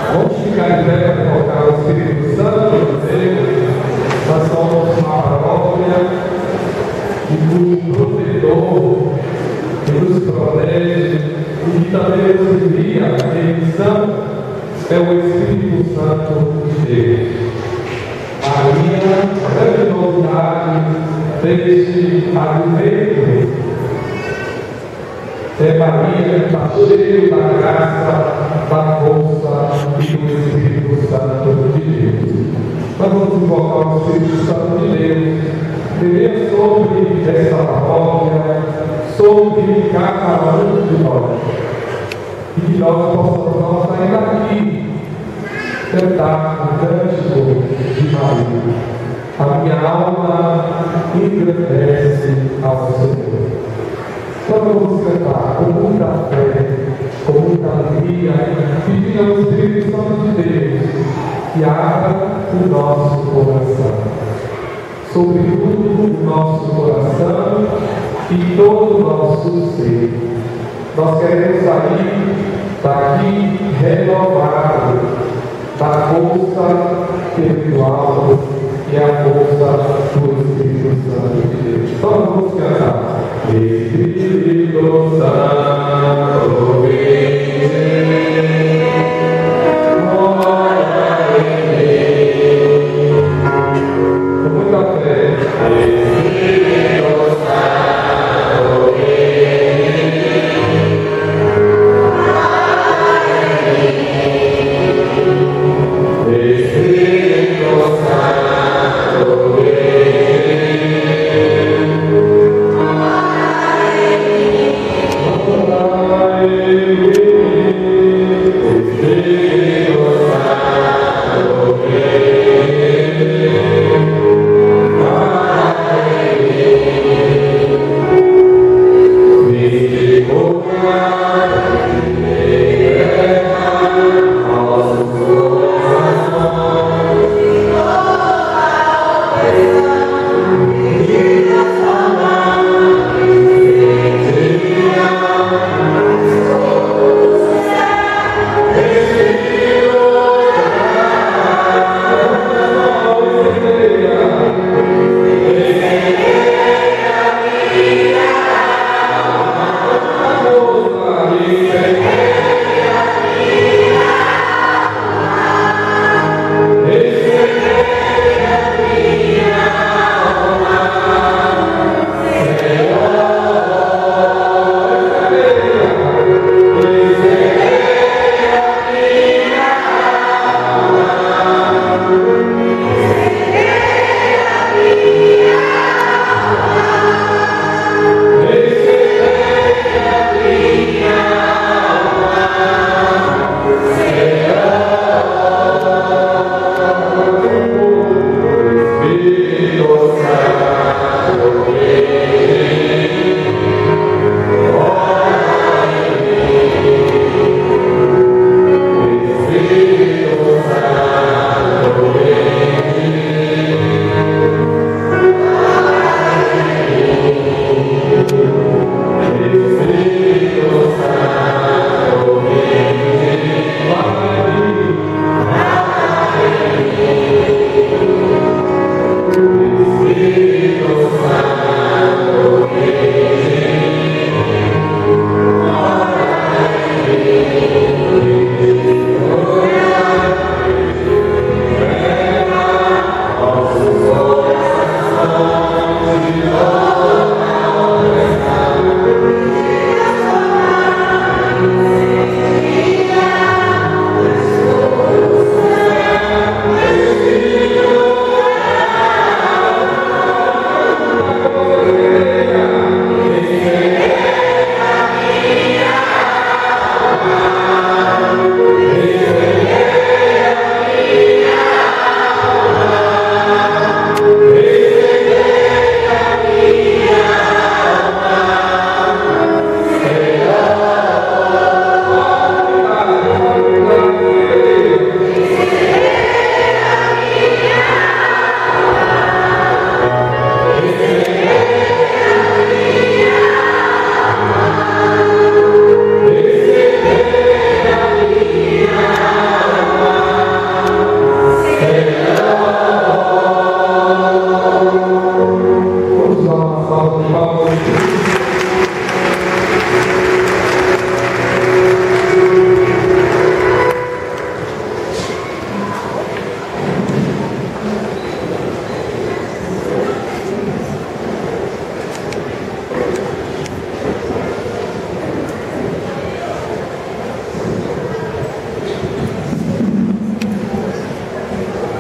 Vamos ficar em pé para colocar o Espírito Santo de Deus. Nós somos uma paróquia que nos protetor, que nos protege e que também nos envia a remissão é o Espírito Santo de Deus. Maria, a grande novidade deste advento é Maria que está cheia da graça, da força e do Espírito Santo de Deus. Nós vamos invocar o Espírito Santo de Deus, primeiro sobre esta paróquia, sobre cada um de nós. E que nós possamos sair daqui, cantar o cântico de Maria. A minha alma engrandece ao Senhor. Então vamos cantar com muita fé, com muita alegria, pedindo ao Espírito Santo de Deus que abra o nosso coração. Sobretudo o nosso coração e todo o nosso ser. Nós queremos sair daqui renovado da força espiritual e a força do Espírito Santo de Deus. Então vamos cantar. Espírito Santo, vem. Santo,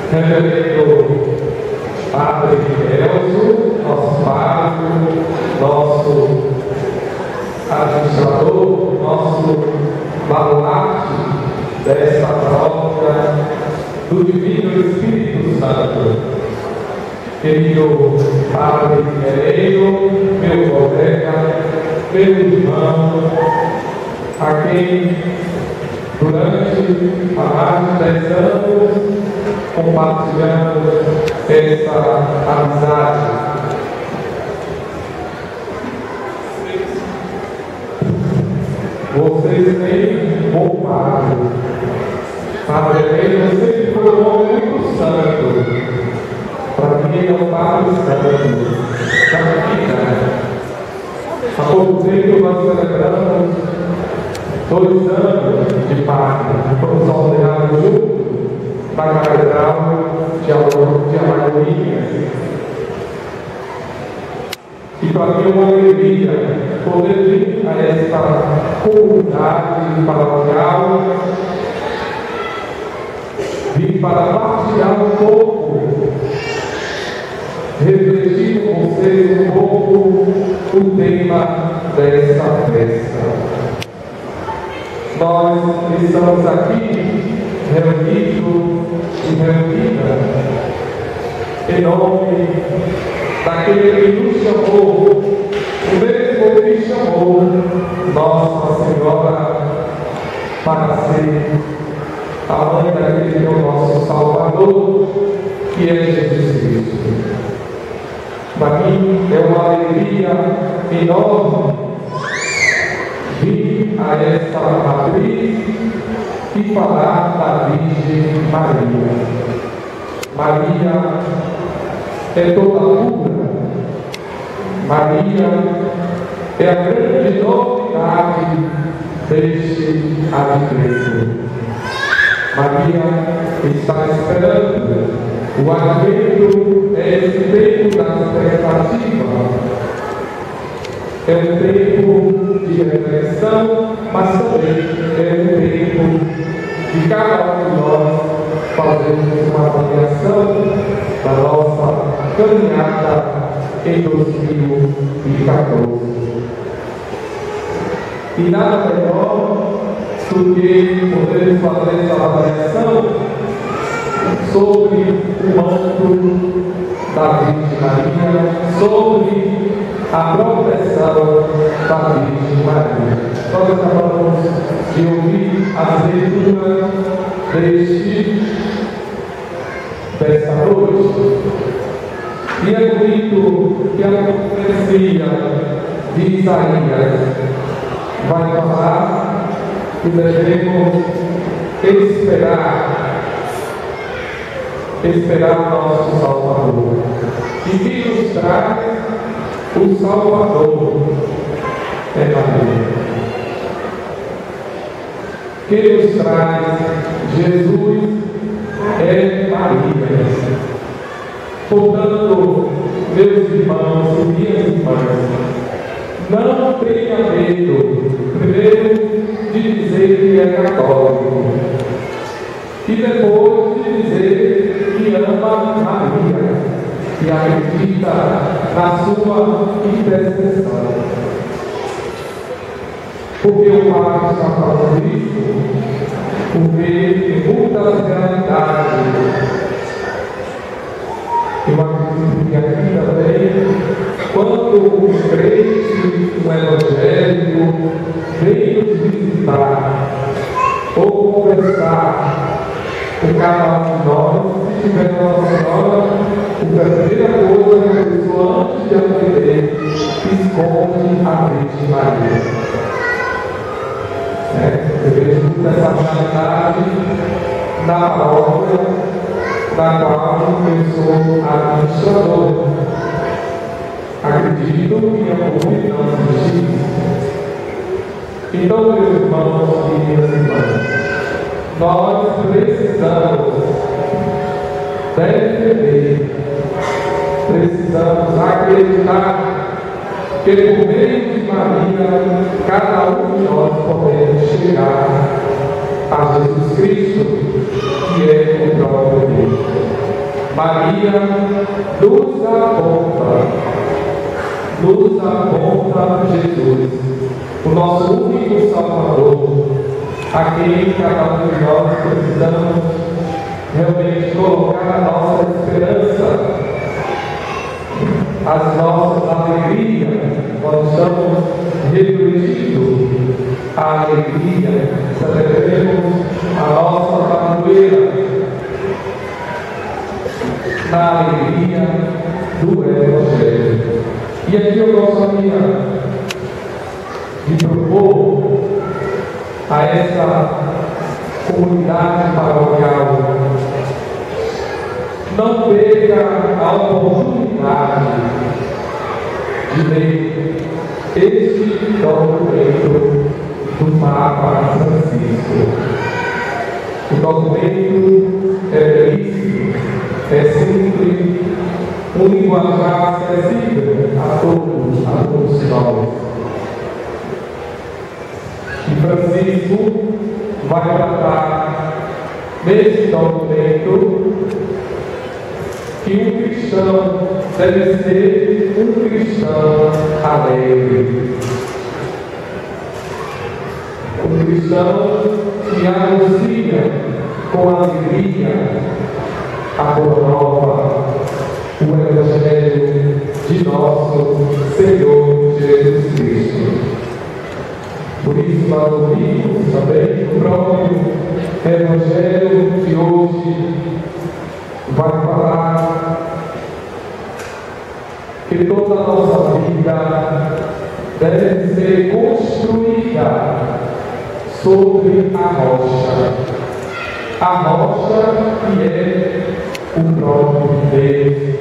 Reverendo Padre Elzo, nosso padre, nosso administrador, nosso baluarte desta paróquia do Divino Espírito Santo. Querido Padre Guerreiro, meu colega, meu irmão, a quem durante há mais de 10 anos compartilhamos essa amizade. Vocês têm poupado. Padre Guerreiro sempre foi um homem muito santo. Para mim ele é um padre santo da vida. Há pouco tempo nós celebramos 2 anos de padre. Fomos ordenados juntos na Catedral de Alagoinhas. E para mim é uma alegria poder vir a esta comunidade paroquial, vir para partilhar um pouco, refletir com vocês um pouco o tema desta festa. Nós estamos aqui reunidos e reunidas em nome daquele que nos chamou, o mesmo que chamou Nossa Senhora para ser a mãe daquele que é o nosso Salvador, que é Jesus Cristo. Para mim é uma alegria enorme vir a esta matriz e falar da Virgem Maria. Maria é toda pura. Maria é a grande novidade deste advento. Maria está esperando. O advento é esse tempo da expectativa. É um tempo de reflexão, mas também é um tempo de cada um de nós fazermos uma avaliação da nossa caminhada em 2014. E nada melhor do que poder fazer essa avaliação sobre o manto da Virgem Maria, sobre a proteção da Virgem Maria. Nós acabamos de ouvir a leitura desta noite, e é bonito que a profecia de Isaías vai falar que devemos esperar o nosso Salvador, e que nos traz o Salvador é Maria, que nos traz Jesus é Maria. Portanto, meus irmãos e minhas irmãs, não tenha medo, primeiro, de dizer que é católico, e depois de dizer que ama Maria e acredita na sua intercessão. Porque o Pai está falando isso? Porque em muitas realidades, eu acredito que aqui também, quando os crentes, o evangélico, vem nos visitar ou conversar com cada um de nós, se tiver Nossa Senhora, a primeira coisa que a pessoa, antes de aprender, esconde a Virgem Maria. Eu vejo essa realidade na paróquia, da qual eu sou administrador. Acredito que a comunidade não existe. Então, meus irmãos e minhas irmãs, nós precisamos defender, precisamos acreditar que por meio de Maria, cada um de nós podemos chegar a Jesus Cristo, que é o próprio Deus. Maria nos aponta Jesus, o nosso único Salvador, a quem cada um de nós precisamos realmente colocar a nossa esperança, as nossas alegrias, quando estamos refletindo a alegria, celebremos a nossa padroeira na alegria do Evangelho. E aqui eu gostaria de propor a essa comunidade paroquial: não perca a oportunidade de ler este documento do Papa Francisco. O documento é belíssimo, é simples, um linguajar acessível a todos nós. E Francisco vai tratar nesse documento que um cristão deve ser um cristão alegre. Um cristão que anuncia com alegria a boa nova, o Evangelho de nosso Senhor Jesus Cristo. Por isso nós ouvimos também o próprio Evangelho que hoje vai falar que toda a nossa vida deve ser construída sobre a rocha que é o próprio Deus.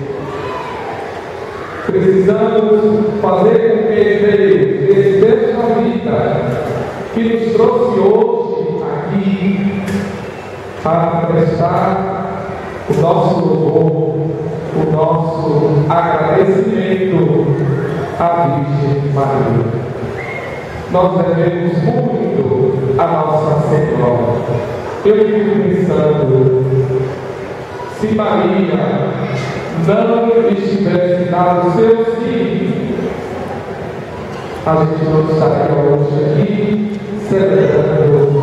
Precisamos fazer com que Deus, esse Deus da vida, que nos trouxe hoje aqui para prestar o nosso louvor, o nosso agradecimento à Virgem Maria. Nós devemos muito a Nossa Senhora. Eu fico pensando, se Maria não estivesse dado seu sim, a gente não estaria hoje aqui celebrando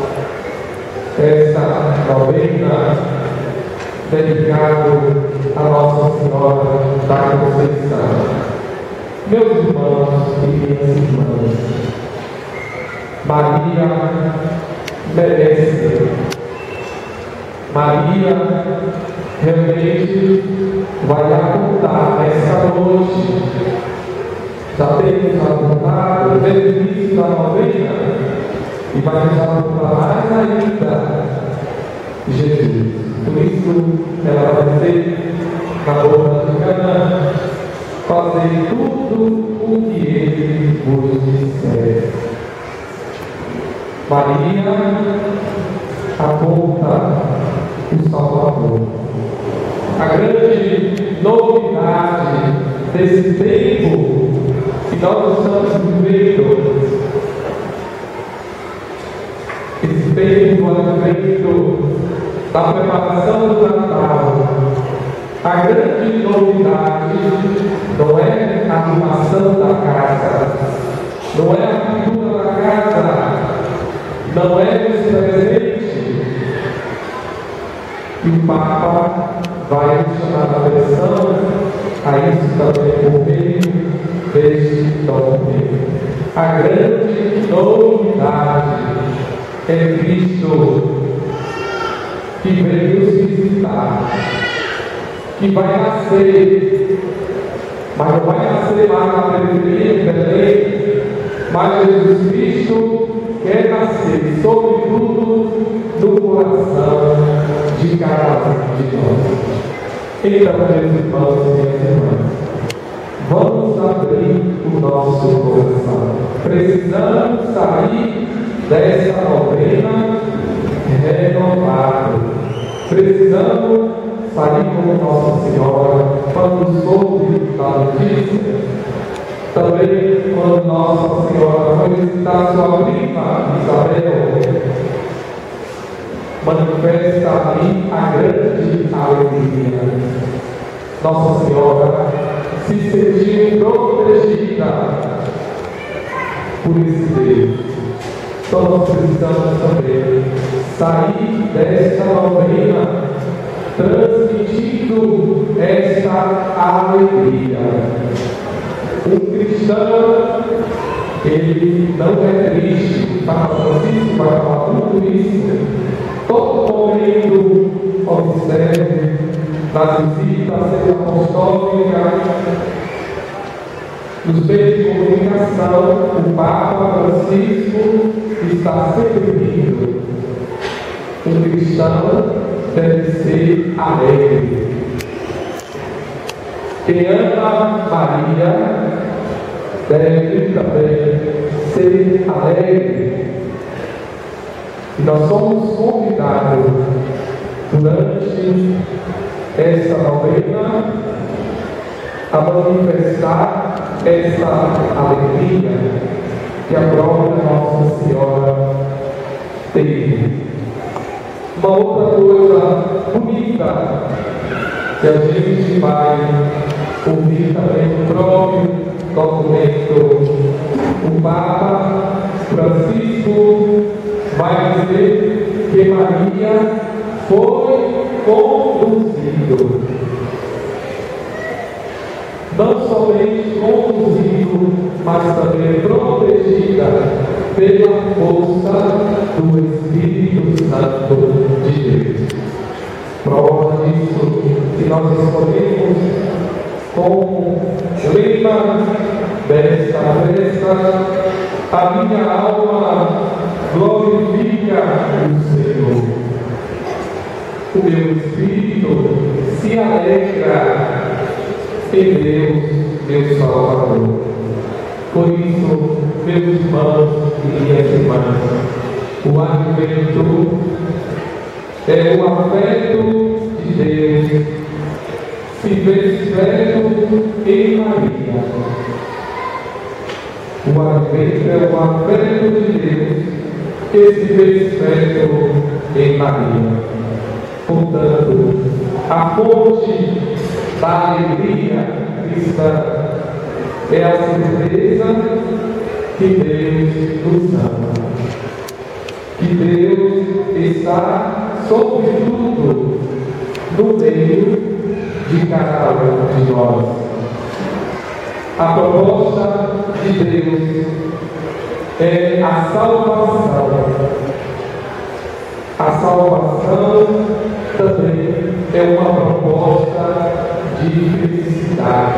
essa novena dedicada a Nossa Senhora da Conceição. Meus irmãos e minhas irmãs, Maria merece. Maria realmente vai apontar nessa noite. Já temos apontado desde o início da novena e vai nos apontar mais ainda Jesus. Por isso ela vai dizer na boca de Canaã: fazer tudo o que ele vos disser. Maria aponta o Salvador. A grande novidade desse tempo que nós estamos vivendo, esse tempo do advento, da preparação do Natal, a grande novidade não é a arrumação da casa, não é a pintura da casa, não é os presentes. E o Papa vai chamar a atenção a isso também por meio deste documento. A grande novidade é Cristo que veio nos visitar, que vai nascer, mas não vai nascer lá na periferia de Belém, mas Jesus Cristo quer nascer, sobretudo, no coração de cada um de nós. Então, meus irmãos e minhas irmãs, vamos abrir o nosso coração. Precisamos sair dessa novena renovado. Precisamos sair como Nossa Senhora quando soube da notícia. Também quando Nossa Senhora foi visitar sua prima Isabel, manifesta ali a grande alegria. Nossa Senhora se sentiu protegida por esse Deus. Então nós precisamos também sair desta novena transmitindo esta alegria. Um cristão, ele não é triste. Papa Francisco vai falar tudo isso. Todo momento observe nas visitas apostólicas, nos meios de comunicação, o Papa Francisco está sempre vindo. Um cristão deve ser alegre. Quem ama Maria deve também ser alegre. E nós somos convidados durante esta novena a manifestar essa alegria que a própria Nossa Senhora teve. Uma outra coisa bonita que a gente vai ouvir também no próprio documento, o Papa Francisco vai dizer que Maria foi conduzido. Não somente conduzido, mas também protegida pela força do Espírito Santo de Deus. Prova disso que nós escolhemos como lema desta festa: a minha alma glorifica o Senhor. O meu espírito se alegra em Deus, meu Salvador. Por isso, meus irmãos e minhas irmãs, o advento é o afeto de Deus se desperto em Maria. O advento é o afeto de Deus que se desperta em Maria. Portanto, a fonte da alegria cristã é a certeza que Deus nos ama, que Deus está sobretudo no meio de cada um de nós. A proposta de Deus é a salvação. A salvação também é uma proposta de felicidade.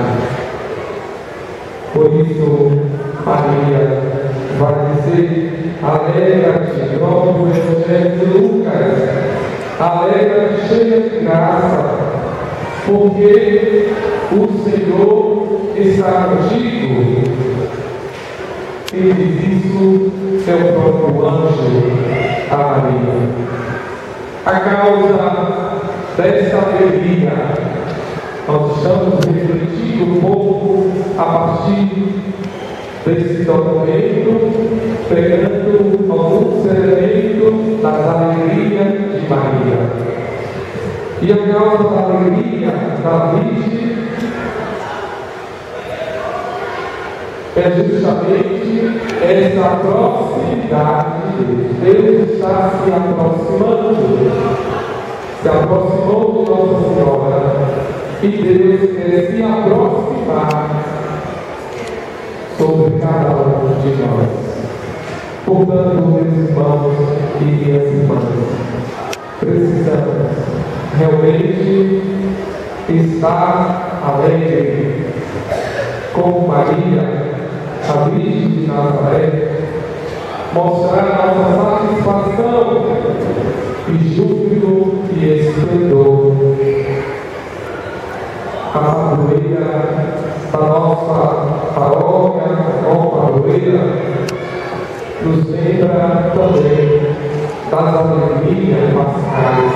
Por isso, Maria vai dizer: alegra-te, ó do Evangelho de Lucas, alegra-te, cheia de graça, porque o Senhor está contigo. Quem diz isso é o próprio anjo a Maria. A causa dessa alegria, nós estamos refletindo um pouco a partir desse documento, pegando alguns elementos das alegrias de Maria. E a causa da alegria da Virgem é justamente essa proximidade de Deus. Deus está se aproximou de Nossa Senhora, e Deus quer se aproximar sobre cada um de nós. Portanto, meus irmãos e minhas irmãs, precisamos realmente estar alegre com Maria, a Virgem de Nazaré, mostrar nossa satisfação e júbilo e esplendor. A padroeira da nossa paróquia, a padroeira, nos lembra também das alegrias pascais,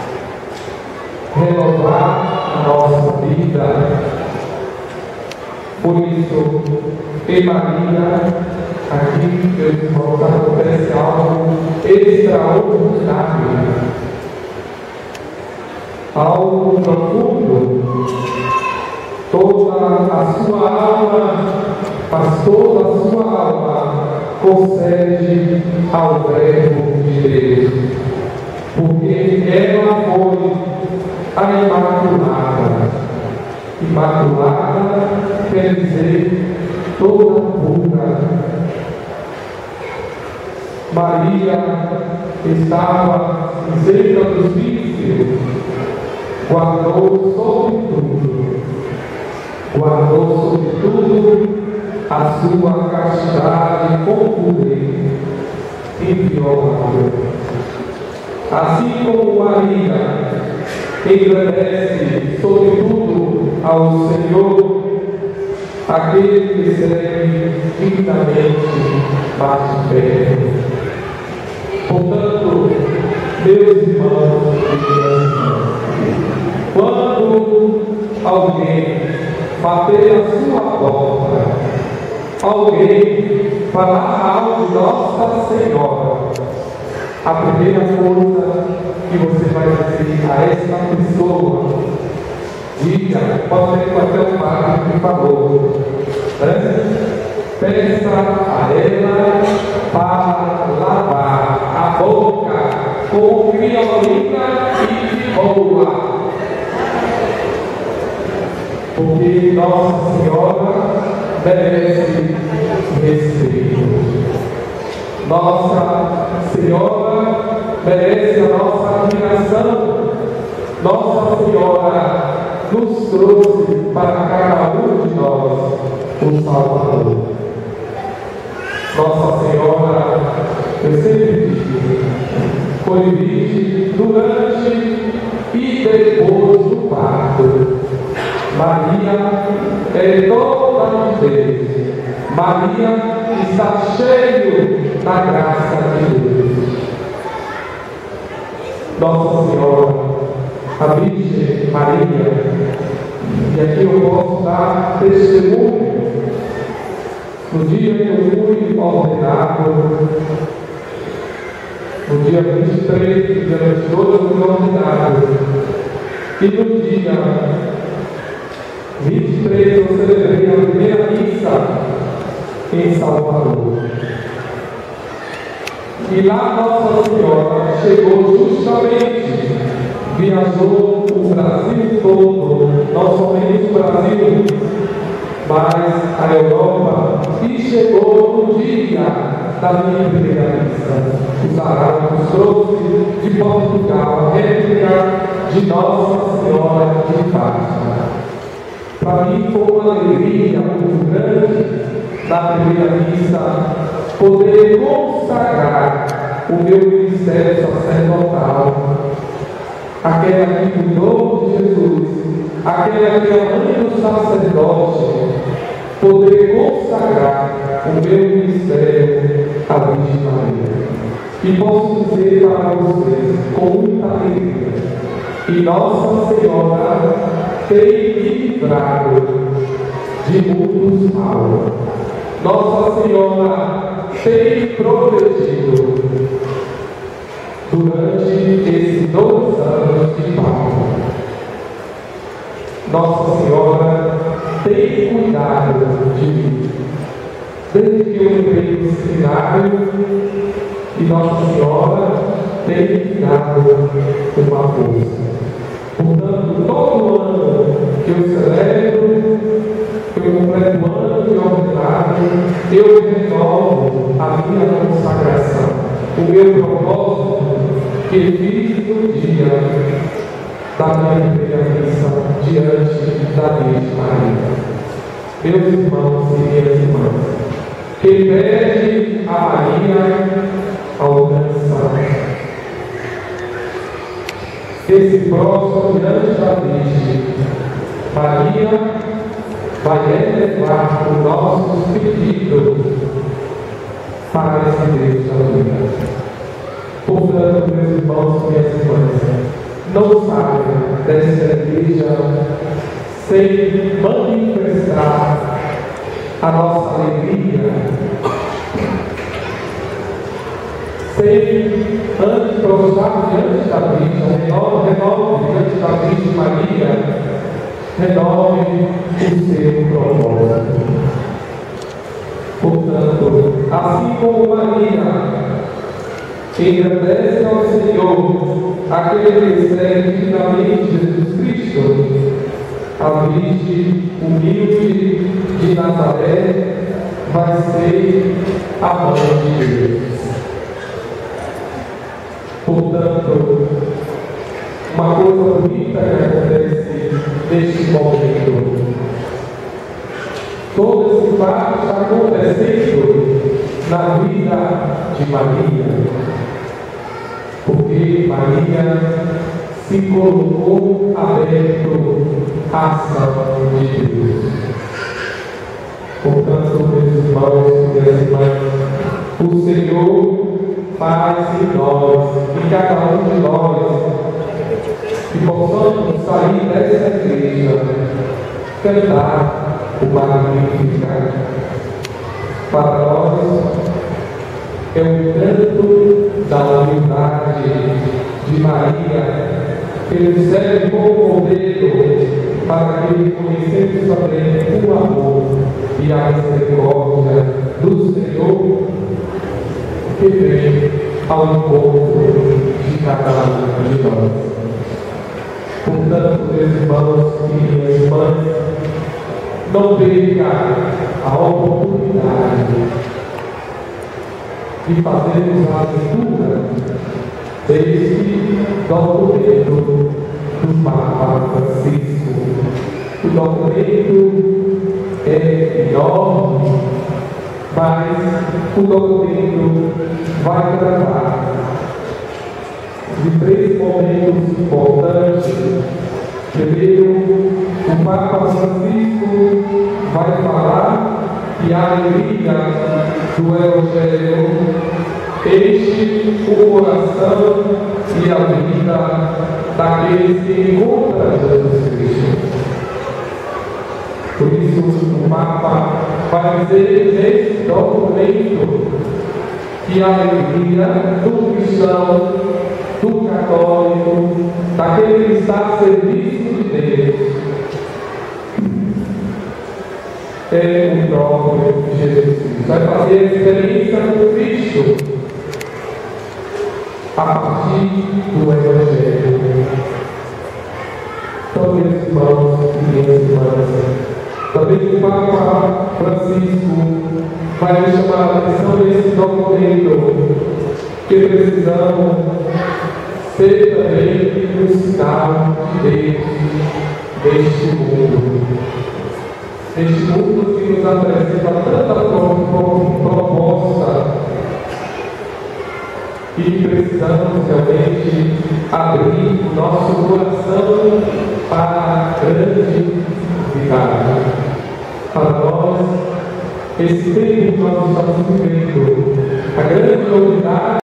renovar a nossa vida. Por isso, em Maria, aqui, meus irmãos, acontece algo extraordinário. algo profundo. Toda a sua alma, mas toda a sua alma concede ao Verbo de Deus, porque ela foi a Imaculada. Imaculada quer dizer toda pura. Maria estava isenta dos vícios, guardou sobretudo a sua castidade concluinte e inviolável. Assim como Maria engrandece sobretudo ao Senhor aquele que segue dignamente mais perto. Portanto, meus irmãos e minhas irmãs, quando alguém bater a sua porta, alguém falar algo de Nossa Senhora, a primeira coisa que você vai dizer a essa pessoa, diga, pode ser até o padre que falou, né? Peça a ela para lavar a boca com criolina e de boa. Porque Nossa Senhora merece respeito. Nossa Senhora merece a nossa admiração. Nossa Senhora nos trouxe para cada um de nós o Salvador. Nossa Senhora, eu sempre digo, foi virgem durante e depois do parto. Maria é toda de Deus. Maria está cheia da graça de Deus. Nossa Senhora, a Virgem Maria, e aqui eu posso dar testemunho. No dia que eu fui ordenado, no dia 23, no dia 22 eu fui ordenado. E no dia 23 eu celebrei a primeira missa em Salvador. E lá Nossa Senhora chegou justamente, viajou o Brasil todo, não somente o Brasil, mas a Europa, e chegou no dia da minha primeira missa. Os arautos trouxe de Portugal a réplica de Nossa Senhora de Fátima. Para mim foi uma alegria muito grande, na primeira missa, poder consagrar o meu ministério sacerdotal. Aquela que cuidou de Jesus, aquela que é a mãe do sacerdote, poder consagrar o meu ministério à Virgem Maria. E posso dizer para vocês, com muita alegria, que Nossa Senhora tem me livrado de muitos males. Nossa Senhora tem me protegido durante esses 2 anos de parto. Nossa Senhora tem cuidado de mim. Desde que eu entrei no seminário, e Nossa Senhora tem me dado uma força. Portanto, todo ano que eu celebro, que eu completo o ano de ordenado, eu renovo a minha consagração. O meu propósito que fiz no dia da minha primeira missa diante da Virgem Maria. Meus irmãos e minhas irmãs, quem pede a Maria alcança. Esse próximo diante da Virgem Maria vai elevar os nossos pedidos para esse Deus da vida. Portanto, meus irmãos e minhas irmãs, não saiam dessa igreja sem manifestar a nossa alegria, sem antes prostrar diante da Virgem, renove diante da Virgem renove o seu propósito. Portanto, assim como Maria engrandece ao Senhor aquele que segue dignamente Jesus Cristo, a Virgem humilde de Nazaré vai ser a mãe de Deus. Portanto, uma coisa bonita que acontece neste momento. Todo esse fato está acontecendo na vida de Maria, porque Maria se colocou aberto à ação de Deus. Portanto, meus irmãos e minhas irmãs, o Senhor faz em nós, em cada um de nós, que possamos sair dessa igreja, cantar o Magnificat. Para nós é o canto da humildade de Maria, que nos serve como modelo para que conhecemos também o amor e a misericórdia do Senhor, que vem ao encontro de cada um de nós. Portanto, meus irmãos e minhas irmãs, não perca a oportunidade de fazermos a leitura desse documento do Papa Francisco. O documento é enorme, mas o documento vai tratar de 3 momentos importantes. Primeiro, o Papa Francisco vai falar que a alegria do Evangelho enche o coração e a vida daqueles que encontram Jesus Cristo. Por isso, o Papa vai dizer nesse documento que a alegria do cristão, do católico, daquele que está a serviço de Deus, é o próprio Jesus Cristo. Vai fazer a experiência com Cristo a partir do Evangelho. Então, meus irmãos e minhas irmãs, também o Papa Francisco vai nos chamar a atenção nesse documento, que precisamos ser também um sinal de Deus neste mundo. Neste mundo que nos apresenta tanta proposta e que precisamos realmente abrir o nosso coração para a grande verdade. Para nós, esse tempo que nós estamos vivendo, a grande novidade